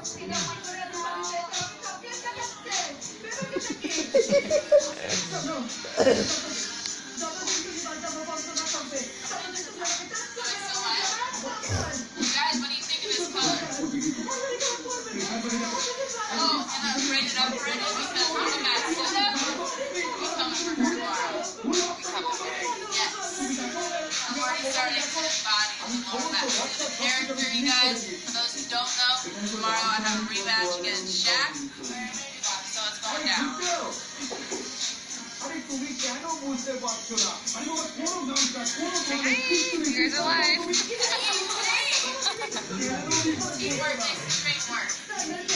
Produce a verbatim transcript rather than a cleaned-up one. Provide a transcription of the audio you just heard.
Character, you guys, for those who don't know, tomorrow I have a rematch against Shaq, so it's going down. Hey, you guys are live. Teamwork makes the dream work.